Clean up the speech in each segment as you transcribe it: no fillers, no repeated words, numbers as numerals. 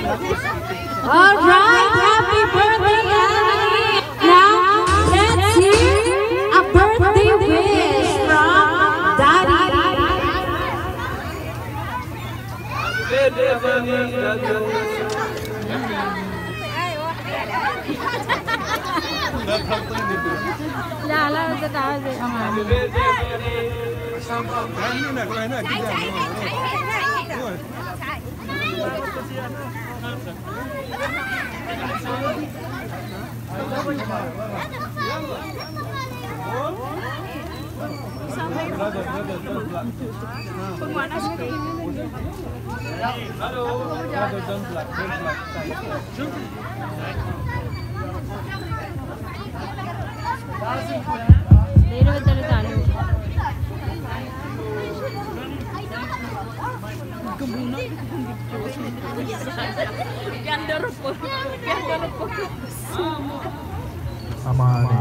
All right, happy birthday, Annie. Now, let's hear a birthday wish from Daddy. Lala sa taas eh, ang ano. Hindi naman talo-talo. Ganda rin po. Ganda rin po. Amani.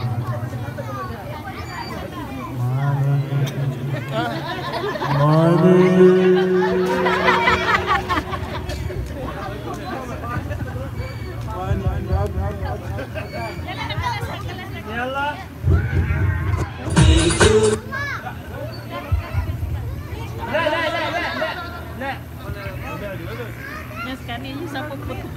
Yes, kanina sa puputo.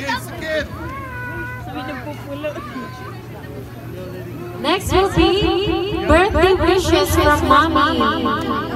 Sabi ng pupulo. Next will be birthday wishes from Mommy.